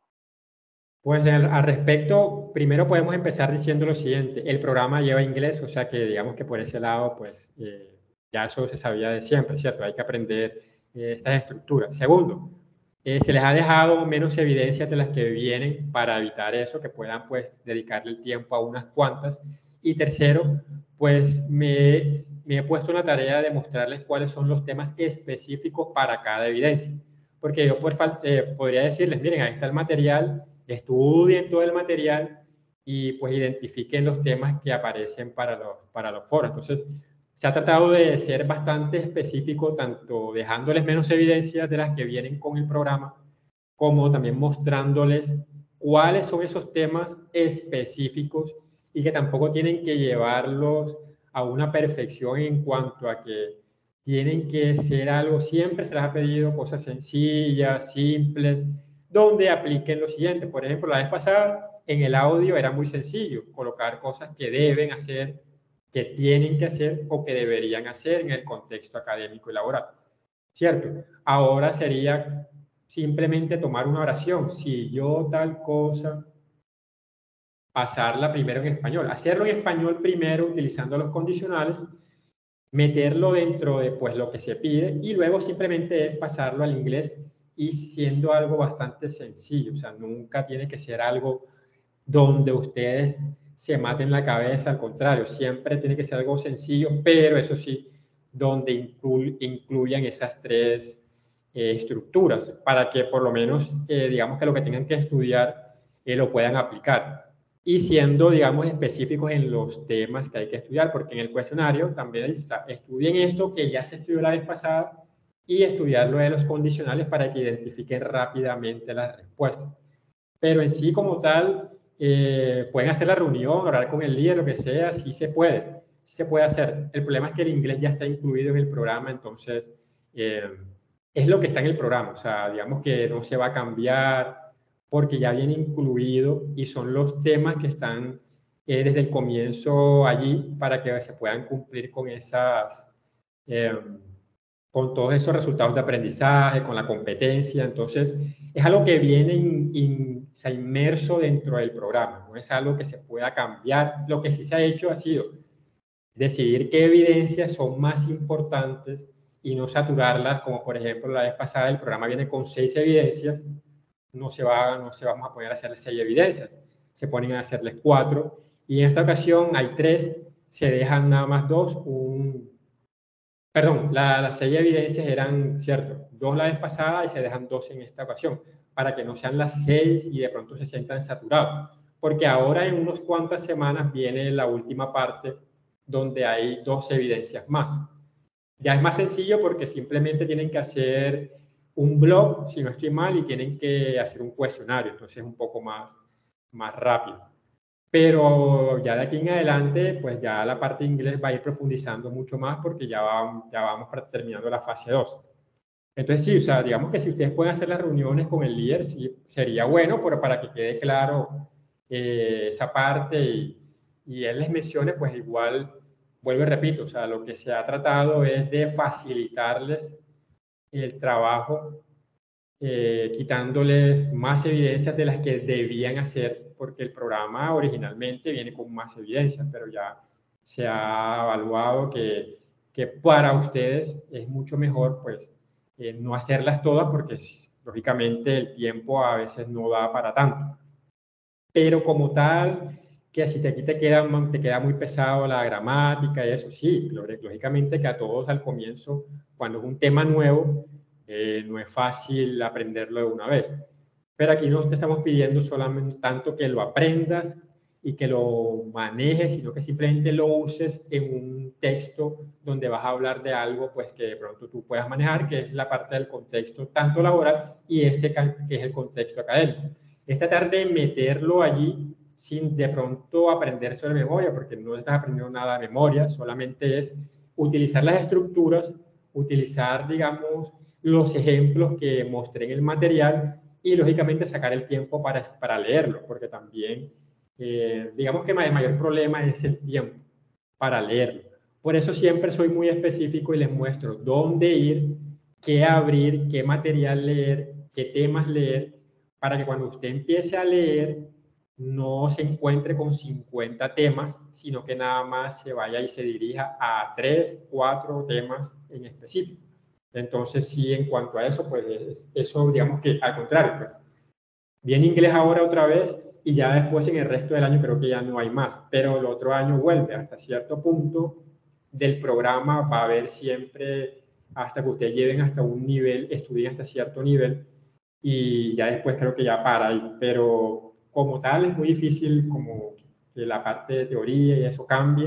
Pues al respecto, primero podemos empezar diciendo lo siguiente, el programa lleva inglés, o sea que digamos que por ese lado, pues ya eso se sabía de siempre, ¿cierto? Hay que aprender estas estructuras. Segundo, se les ha dejado menos evidencias de las que vienen para evitar eso, que puedan pues dedicarle el tiempo a unas cuantas. Y tercero, pues me he puesto una tarea de mostrarles cuáles son los temas específicos para cada evidencia. Porque yo podría decirles, miren, ahí está el material, estudien todo el material y pues identifiquen los temas que aparecen para los foros. Entonces, se ha tratado de ser bastante específico, tanto dejándoles menos evidencias de las que vienen con el programa, como también mostrándoles cuáles son esos temas específicos y que tampoco tienen que llevarlos a una perfección en cuanto a que tienen que ser algo, siempre se les ha pedido cosas sencillas, simples, donde apliquen lo siguiente. Por ejemplo, la vez pasada en el audio era muy sencillo colocar cosas que deben hacer, que tienen que hacer o que deberían hacer en el contexto académico y laboral. ¿Cierto? Ahora sería simplemente tomar una oración. Si yo tal cosa, pasarla primero en español. Hacerlo en español primero utilizando los condicionales, meterlo dentro de pues, lo que se pide y luego simplemente es pasarlo al inglés y siendo algo bastante sencillo. O sea, nunca tiene que ser algo donde ustedes se maten la cabeza, al contrario, siempre tiene que ser algo sencillo, pero eso sí, donde incluyan esas tres estructuras para que por lo menos, digamos que lo que tengan que estudiar lo puedan aplicar. Y siendo, digamos, específicos en los temas que hay que estudiar, porque en el cuestionario también dice, o sea, estudien esto que ya se estudió la vez pasada y estudiarlo de los condicionales para que identifiquen rápidamente las respuestas. Pero en sí como tal, pueden hacer la reunión, hablar con el líder, lo que sea, sí se puede hacer. El problema es que el inglés ya está incluido en el programa, entonces es lo que está en el programa, o sea, digamos que no se va a cambiar porque ya viene incluido y son los temas que están desde el comienzo allí para que se puedan cumplir con con todos esos resultados de aprendizaje, con la competencia. Entonces, es algo que viene inmerso dentro del programa, no es algo que se pueda cambiar. Lo que sí se ha hecho ha sido decidir qué evidencias son más importantes y no saturarlas, como por ejemplo la vez pasada el programa viene con 6 evidencias, no se vamos a poner a hacerles 6 evidencias, se ponen a hacerles 4 y en esta ocasión hay 3, se dejan nada más 2, perdón, las 6 evidencias eran, cierto, 2 la vez pasada y se dejan 2 en esta ocasión, para que no sean las 6 y de pronto se sientan saturados. Porque ahora en unas cuantas semanas viene la última parte donde hay 2 evidencias más. Ya es más sencillo porque simplemente tienen que hacer un blog, si no estoy mal, y tienen que hacer un cuestionario, entonces es un poco más rápido. Pero ya de aquí en adelante, pues ya la parte de inglés va a ir profundizando mucho más porque ya vamos terminando la fase 2. Entonces sí, o sea, digamos que si ustedes pueden hacer las reuniones con el líder, sí, sería bueno, pero para que quede claro esa parte y él les mencione, pues igual, vuelvo y repito, o sea, lo que se ha tratado es de facilitarles el trabajo quitándoles más evidencias de las que debían hacer, porque el programa originalmente viene con más evidencias, pero ya se ha evaluado que para ustedes es mucho mejor pues no hacerlas todas porque lógicamente el tiempo a veces no da para tanto. Pero como tal, que si aquí te queda muy pesado la gramática y eso, sí, lógicamente que a todos al comienzo, cuando es un tema nuevo, no es fácil aprenderlo de una vez. Pero aquí no te estamos pidiendo solamente tanto que lo aprendas y que lo manejes, sino que simplemente lo uses en un texto donde vas a hablar de algo pues que de pronto tú puedas manejar, que es la parte del contexto tanto laboral y que es el contexto académico. Es tratar de meterlo allí sin de pronto aprender sobre memoria, porque no estás aprendiendo nada de memoria, solamente es utilizar las estructuras, utilizar, digamos, los ejemplos que mostré en el material y, lógicamente, sacar el tiempo para leerlo, porque también, digamos que el mayor problema es el tiempo para leerlo. Por eso siempre soy muy específico y les muestro dónde ir, qué abrir, qué material leer, qué temas leer, para que cuando usted empiece a leer no se encuentre con 50 temas, sino que nada más se vaya y se dirija a 3, 4 temas en específico. Entonces, sí, en cuanto a eso, pues eso, digamos que al contrario, pues viene inglés ahora otra vez y ya después en el resto del año creo que ya no hay más, pero el otro año vuelve hasta cierto punto del programa, va a haber siempre hasta que ustedes lleven hasta un nivel, estudien hasta cierto nivel y ya después creo que ya para ahí, pero como tal es muy difícil como que la parte de teoría y eso cambie.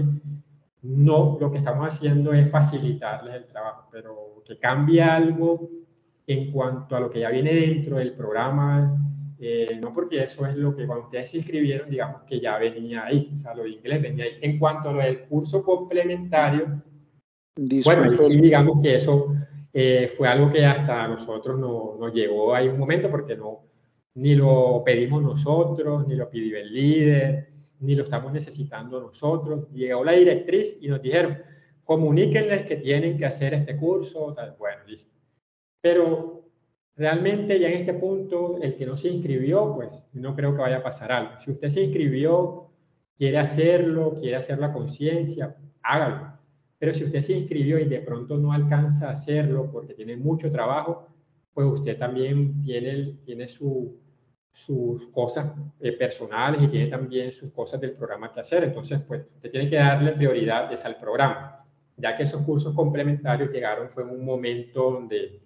No, lo que estamos haciendo es facilitarles el trabajo, pero que cambie algo en cuanto a lo que ya viene dentro del programa, no, porque eso es lo que cuando ustedes se inscribieron, digamos que ya venía ahí, o sea, lo de inglés venía ahí. En cuanto a lo del curso complementario, bueno, ahí Disculpe, sí, digamos que eso fue algo que hasta a nosotros nos llegó ahí un momento, porque no, ni lo pedimos nosotros, ni lo pidió el líder, ni lo estamos necesitando nosotros. Llegó la directriz y nos dijeron, comuníquenles que tienen que hacer este curso, tal. Bueno, listo. Pero realmente ya en este punto, el que no se inscribió, pues no creo que vaya a pasar algo. Si usted se inscribió, quiere hacerlo, quiere hacer la conciencia, hágalo. Pero si usted se inscribió y de pronto no alcanza a hacerlo porque tiene mucho trabajo, pues usted también tiene sus cosas personales y tiene también sus cosas del programa que hacer. Entonces, pues usted tiene que darle prioridad al programa, ya que esos cursos complementarios llegaron fue en un momento donde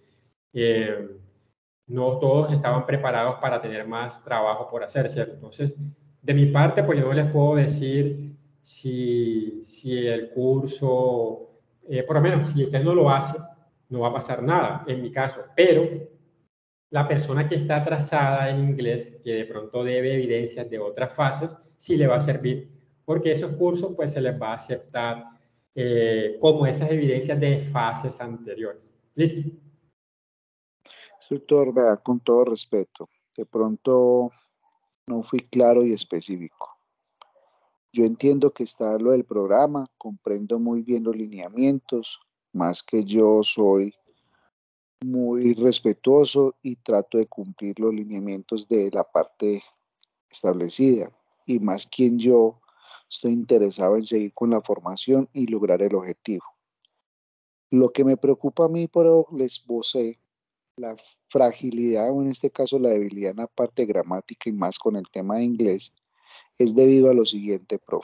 no todos estaban preparados para tener más trabajo por hacer, ¿cierto? Entonces, de mi parte, pues yo no les puedo decir si el curso, por lo menos si usted no lo hace, no va a pasar nada, en mi caso, pero la persona que está atrasada en inglés, que de pronto debe evidencias de otras fases, sí le va a servir, porque esos cursos pues se les va a aceptar como esas evidencias de fases anteriores. ¿Listo? instructor, vea, con todo respeto, de pronto no fui claro y específico. Yo entiendo que está lo del programa, comprendo muy bien los lineamientos, más que yo soy muy respetuoso y trato de cumplir los lineamientos de la parte establecida, y más quien yo estoy interesado en seguir con la formación y lograr el objetivo. Lo que me preocupa a mí, pero les esbocé la fragilidad, o en este caso la debilidad en la parte gramática y más con el tema de inglés, es debido a lo siguiente, profe.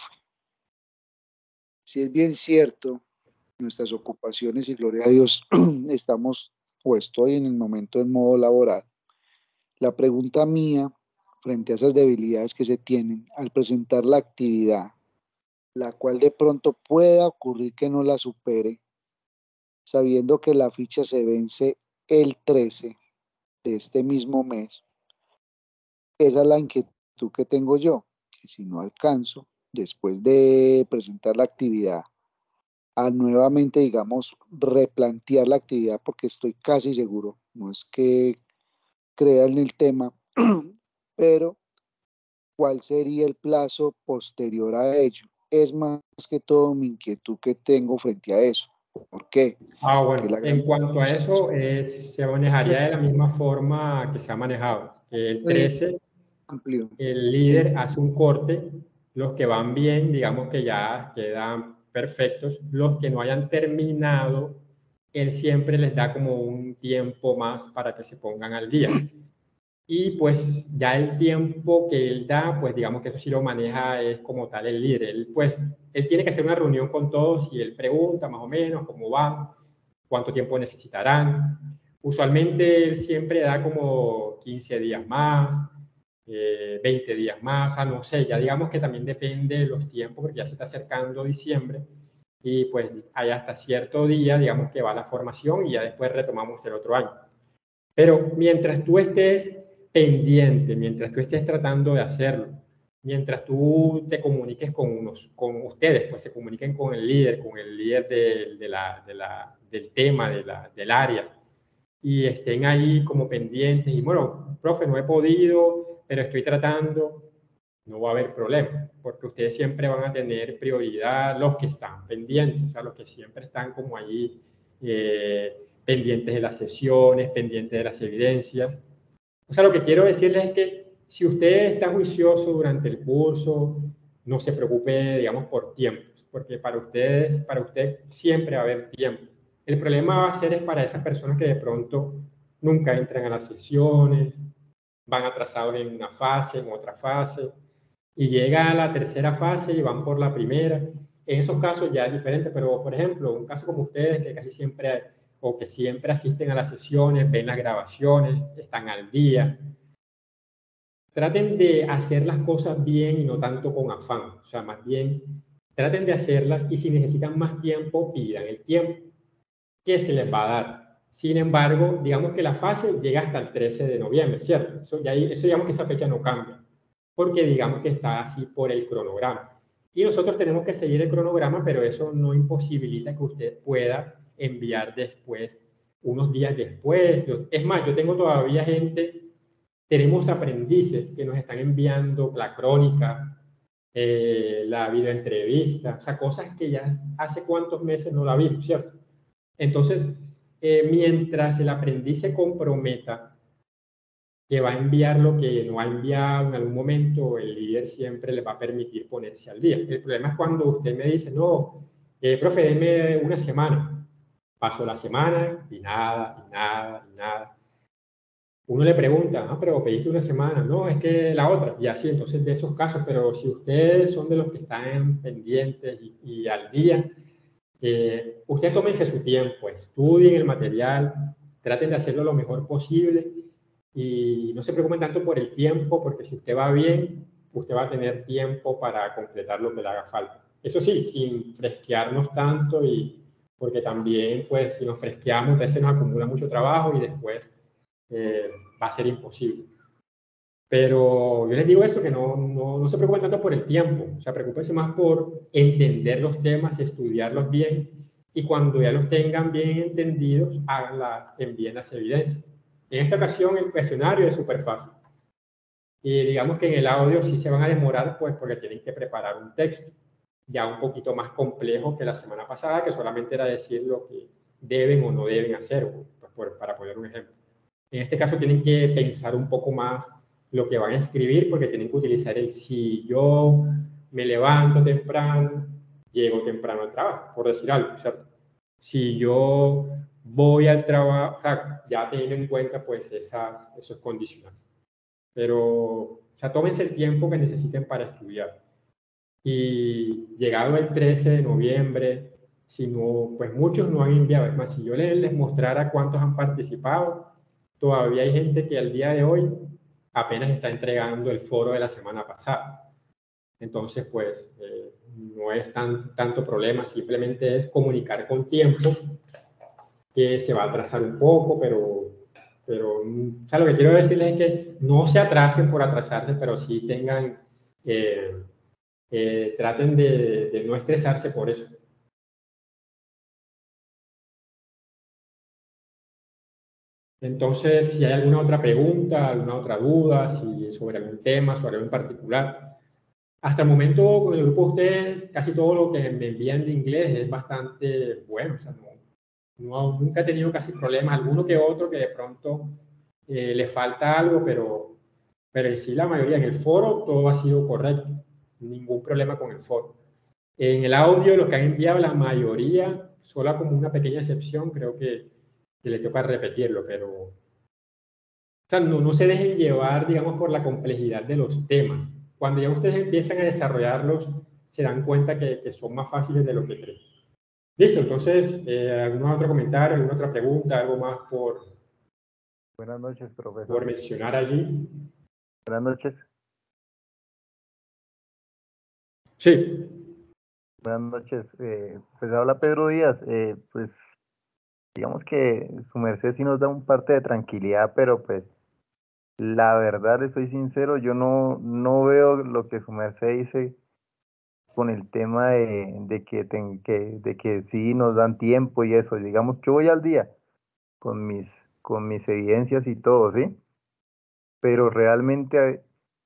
Si es bien cierto, nuestras ocupaciones y gloria a Dios estamos o estoy en el momento en modo laboral, la pregunta mía frente a esas debilidades que se tienen al presentar la actividad, la cual de pronto pueda ocurrir que no la supere, sabiendo que la ficha se vence el 13 de este mismo mes, esa es la inquietud que tengo yo, que si no alcanzo, después de presentar la actividad, a nuevamente, digamos, replantear la actividad, porque estoy casi seguro, no es que crea en el tema, pero ¿cuál sería el plazo posterior a ello? Es más que todo mi inquietud que tengo frente a eso. ¿Por qué? Porque Bueno, la en gran cuanto a eso, se manejaría de la misma forma que se ha manejado. El es 13, amplio. el Es líder hace un corte, los que van bien, digamos que ya quedan perfectos, los que no hayan terminado, él siempre les da como un tiempo más para que se pongan al día. Y pues ya el tiempo que él da, pues digamos que eso sí lo maneja es como tal el líder. Él tiene que hacer una reunión con todos y él pregunta más o menos cómo van, cuánto tiempo necesitarán. Usualmente él siempre da como 15 días más, 20 días más, o sea, no sé, ya digamos que también depende de los tiempos, porque ya se está acercando diciembre, y pues hay hasta cierto día, digamos que va la formación y ya después retomamos el otro año. Pero mientras tú estés pendiente, mientras tú estés tratando de hacerlo, mientras tú te comuniques con ustedes, pues se comuniquen con el líder del tema, del área, y estén ahí como pendientes y bueno, profe, no he podido, pero estoy tratando, no va a haber problema, porque ustedes siempre van a tener prioridad los que están pendientes, o sea, los que siempre están como allí pendientes de las sesiones, pendientes de las evidencias. O sea, lo que quiero decirles es que si usted está juicioso durante el curso, no se preocupe, digamos, por tiempos, porque para usted siempre va a haber tiempo. El problema va a ser es para esas personas que de pronto nunca entran a las sesiones, van atrasados en una fase, en otra fase, y llega a la tercera fase y van por la primera. En esos casos ya es diferente, pero por ejemplo, un caso como ustedes que casi siempre o que siempre asisten a las sesiones, ven las grabaciones, están al día, traten de hacer las cosas bien y no tanto con afán, o sea, más bien traten de hacerlas y si necesitan más tiempo, pidan el tiempo que se les va a dar. Sin embargo, digamos que la fase llega hasta el 13 de noviembre, ¿cierto? Eso digamos que esa fecha no cambia, porque digamos que está así por el cronograma. Y nosotros tenemos que seguir el cronograma, pero eso no imposibilita que usted pueda enviar después, unos días después. Es más, yo tengo todavía tenemos aprendices que nos están enviando la crónica, la videoentrevista, o sea, cosas que ya hace cuántos meses no la vimos, ¿cierto? Entonces, mientras el aprendiz se comprometa que va a enviar lo que no ha enviado en algún momento, el líder siempre le va a permitir ponerse al día. El problema es cuando usted me dice, no, profe, deme una semana. Pasó la semana y nada, y nada, y nada. Uno le pregunta, ah, pero pediste una semana, no, es que la otra, y así, entonces de esos casos, pero si ustedes son de los que están pendientes y al día, ustedes tómense su tiempo, estudien el material, traten de hacerlo lo mejor posible y no se preocupen tanto por el tiempo, porque si usted va bien, usted va a tener tiempo para completar lo que le haga falta. Eso sí, sin fresquearnos tanto y porque también, pues, si nos fresqueamos, entonces se nos acumula mucho trabajo y después va a ser imposible. Pero yo les digo eso, que no se preocupen tanto por el tiempo, o sea, preocupense más por entender los temas, estudiarlos bien, y cuando ya los tengan bien entendidos, envíen las evidencias. En esta ocasión el cuestionario es súper fácil. Y digamos que en el audio sí se van a demorar, pues porque tienen que preparar un texto, ya un poquito más complejo que la semana pasada, que solamente era decir lo que deben o no deben hacer, pues, para poner un ejemplo. En este caso tienen que pensar un poco más lo que van a escribir porque tienen que utilizar el si yo me levanto temprano, llego temprano al trabajo, por decir algo, ¿cierto? Si yo voy al trabajo, o sea, ya teniendo en cuenta pues esos condicionantes. Pero, o sea, tómense el tiempo que necesiten para estudiar. Y llegado el 13 de noviembre, si no, pues muchos no han enviado. Es más, si yo les mostrara cuántos han participado, todavía hay gente que al día de hoy apenas está entregando el foro de la semana pasada. Entonces, pues, no es tanto problema, simplemente es comunicar con tiempo, que se va a atrasar un poco, pero o sea, lo que quiero decirles es que no se atrasen por atrasarse, pero sí tengan, traten de no estresarse por eso. Entonces, si hay alguna otra pregunta, alguna otra duda, si sobre algún tema, sobre algo en particular. Hasta el momento, con el grupo de ustedes, casi todo lo que me envían de inglés es bastante bueno. O sea, nunca he tenido casi problemas. Alguno que otro que de pronto le falta algo, pero en sí la mayoría. En el foro todo ha sido correcto. Ningún problema con el foro. En el audio, lo que han enviado la mayoría, solo como una pequeña excepción, creo que le toca repetirlo, pero o sea, no se dejen llevar, digamos, por la complejidad de los temas. Cuando ya ustedes empiezan a desarrollarlos, se dan cuenta que son más fáciles de lo que creen. Listo, entonces, ¿algún otro comentario, alguna otra pregunta, algo más Buenas noches, por profesor. mencionar allí? Buenas noches. Sí. Buenas noches. Pues habla Pedro Díaz. Pues digamos que su merced sí nos da un parte de tranquilidad, pero pues la verdad, le soy sincero, yo no veo lo que su merced dice con el tema de que sí nos dan tiempo y eso. Digamos, yo voy al día con con mis evidencias y todo, ¿sí? Pero realmente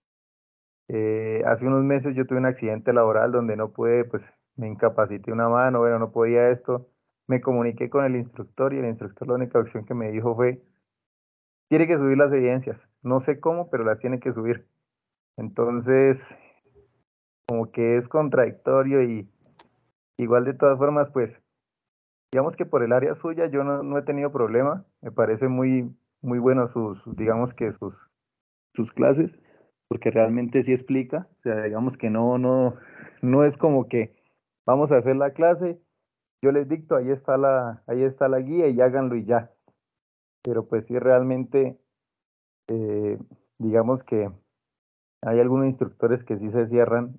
hace unos meses yo tuve un accidente laboral donde no pude, pues me incapacité una mano, bueno, no podía esto. Me comuniqué con el instructor y el instructor la única opción que me dijo fue, tiene que subir las evidencias. No sé cómo, pero las tiene que subir. Entonces, como que es contradictorio y igual de todas formas, pues digamos que por el área suya yo no he tenido problema. Me parece muy bueno digamos que sus clases, porque realmente sí explica. O sea, digamos que no es como que vamos a hacer la clase, yo les dicto, ahí está la guía y háganlo y ya. Pero pues sí realmente, eh, digamos que hay algunos instructores que sí se cierran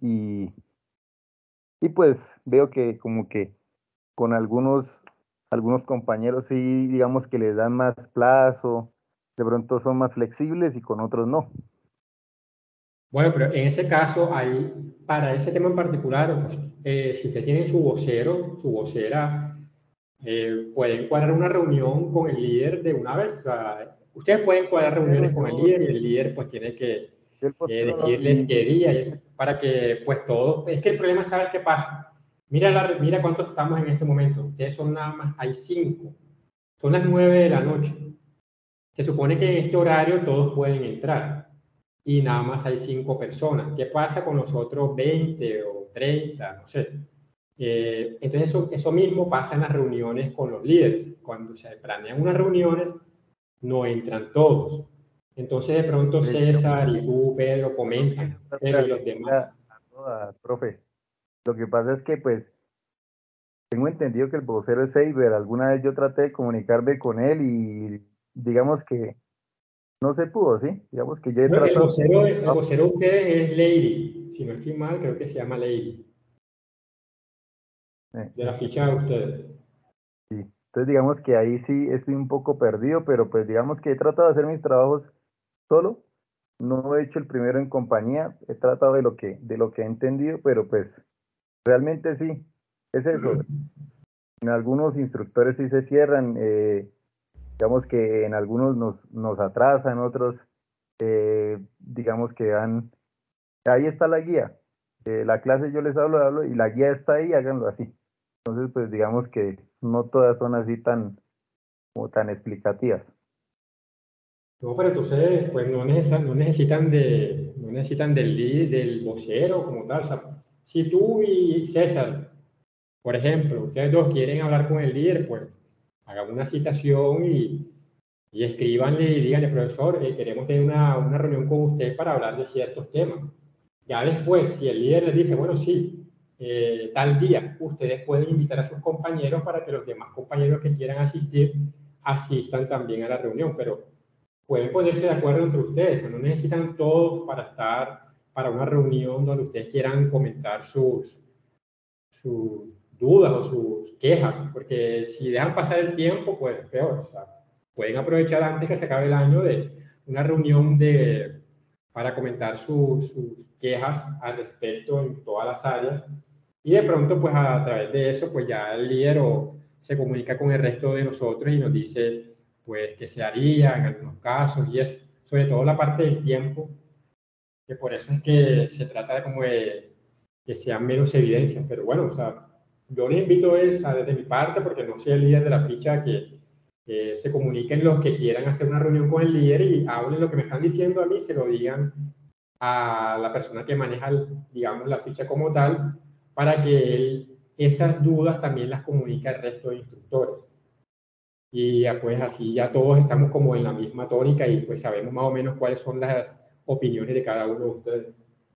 y pues veo que como que con algunos compañeros sí, digamos que les dan más plazo, de pronto son más flexibles y con otros no. Bueno, pero en ese caso, ahí, para ese tema en particular, si usted tiene su vocero, su vocera, pueden cuadrar una reunión con el líder de una vez. O sea, ustedes pueden cuadrar Pero reuniones con el líder y el líder pues tiene que el postero decirles qué día y eso, para que pues todo, es que el problema, ¿sabes qué pasa? Mira, mira cuántos estamos en este momento. Ustedes son nada más, hay 5. Son las 9 de la noche. Se supone que en este horario todos pueden entrar y nada más hay 5 personas. ¿Qué pasa con los otros 20 o 30? No sé. Entonces eso mismo pasa en las reuniones con los líderes. Cuando se planean unas reuniones, no entran todos. Entonces de pronto César y tú, Pedro, comentan, pero ¿y los demás? profe. Lo que pasa es que pues tengo entendido que el vocero es Eiber. Alguna vez yo traté de comunicarme con él y digamos que no se pudo, ¿sí? Digamos que yo he No, tratado. el vocero de ustedes es Lady, si no estoy mal, creo que se llama Lady, de la ficha de ustedes. Sí. Entonces digamos que ahí sí estoy un poco perdido, pero pues digamos que he tratado de hacer mis trabajos solo. No he hecho el primero en compañía, he tratado de lo que he entendido, pero pues realmente sí, es eso. En algunos instructores sí se cierran, digamos que en algunos nos atrasan, otros digamos que dan, ahí está la guía. La clase yo les hablo y la guía está ahí, háganlo así. Entonces pues digamos que no todas son así como tan explicativas. No, pero entonces, pues no necesitan del lead, del vocero como tal. O sea, si tú y César, por ejemplo, ustedes dos quieren hablar con el líder, pues hagan una citación y escríbanle y díganle, profesor, queremos tener una reunión con usted para hablar de ciertos temas. Ya después, si el líder les dice, bueno, sí, tal día, ustedes pueden invitar a sus compañeros para que los demás compañeros que quieran asistir asistan también a la reunión, pero pueden ponerse de acuerdo entre ustedes, no necesitan todos para estar para una reunión donde ustedes quieran comentar sus dudas o sus quejas, porque si dejan pasar el tiempo, pues peor. O sea, pueden aprovechar antes que se acabe el año de una reunión para comentar sus quejas al respecto en todas las áreas y de pronto, pues a través de eso, pues ya el líder se comunica con el resto de nosotros y nos dice, pues, qué se haría en algunos casos y eso. Sobre todo la parte del tiempo, que por eso es que se trata de como de que sean menos evidencias. Pero bueno, o sea, yo les invito desde mi parte, porque no soy el líder de la ficha, que se comuniquen los que quieran hacer una reunión con el líder y hablen lo que me están diciendo a mí, se lo digan a la persona que maneja, digamos, la ficha como tal, para que él esas dudas también las comunique al resto de instructores. Y ya, pues así ya todos estamos como en la misma tónica y pues sabemos más o menos cuáles son las opiniones de cada uno de ustedes.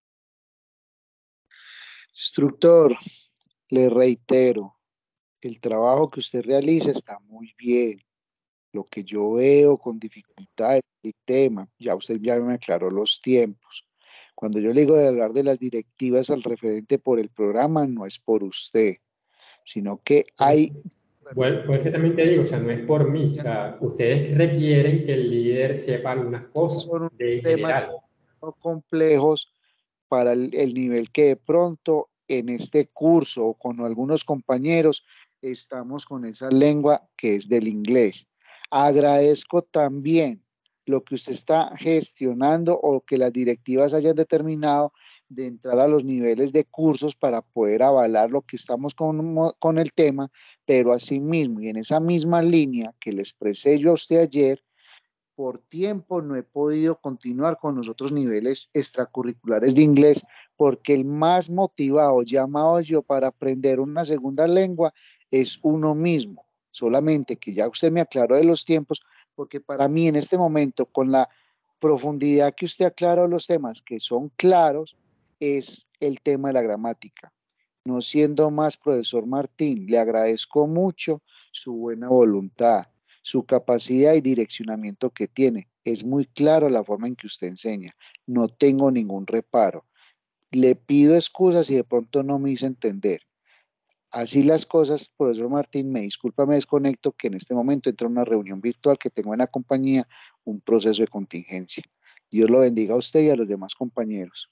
Instructor, le reitero, el trabajo que usted realiza está muy bien. Lo que yo veo con dificultades el tema, ya usted ya me aclaró los tiempos. Cuando yo le digo de hablar de las directivas al referente por el programa, no es por usted, sino que hay... Bueno, pues que también te digo, o sea, no es por mí, o sea, ustedes requieren que el líder sepa algunas cosas Son unos de temas general. complejos para el nivel que de pronto en este curso o con algunos compañeros estamos con esa lengua que es del inglés. Agradezco también lo que usted está gestionando o que las directivas hayan determinado de entrar a los niveles de cursos para poder avalar lo que estamos con el tema, pero asimismo y en esa misma línea que le expresé yo a usted ayer, por tiempo no he podido continuar con los otros niveles extracurriculares de inglés porque el más motivado, llamado yo para aprender una segunda lengua es uno mismo. Solamente que ya usted me aclaró de los tiempos, porque para mí en este momento, con la profundidad que usted aclaró los temas que son claros, es el tema de la gramática. No siendo más, profesor Martín, le agradezco mucho su buena voluntad, su capacidad y direccionamiento que tiene. Es muy claro la forma en que usted enseña. No tengo ningún reparo. Le pido excusas si de pronto no me hice entender. Así las cosas, profesor Martín, me disculpa, me desconecto, que en este momento entro en una reunión virtual que tengo en la compañía, un proceso de contingencia. Dios lo bendiga a usted y a los demás compañeros.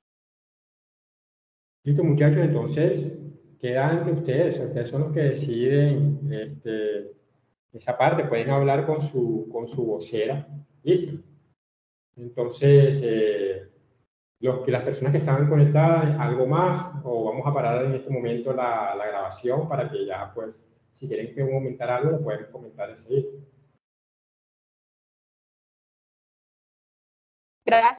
Listo, muchachos, entonces queda ante ustedes, ustedes son los que deciden esa parte, pueden hablar con su vocera, listo. Entonces, las personas que estaban conectadas, algo más, o vamos a parar en este momento la grabación para que ya, pues, si quieren que comentar algo, lo pueden comentar enseguida. Gracias.